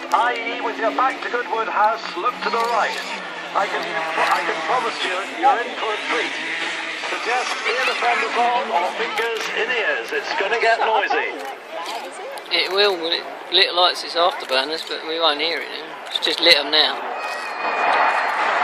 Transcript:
i.e. with your back to Goowood House, look to the right. I can promise you, you're in for a treat. Suggest ear defenders on or fingers in ears. It's going to get noisy. It will when it lit lights its afterburners, but we won't hear it now. It's just lit them now.